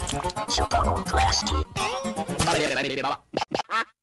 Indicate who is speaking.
Speaker 1: ショパロプラスティ。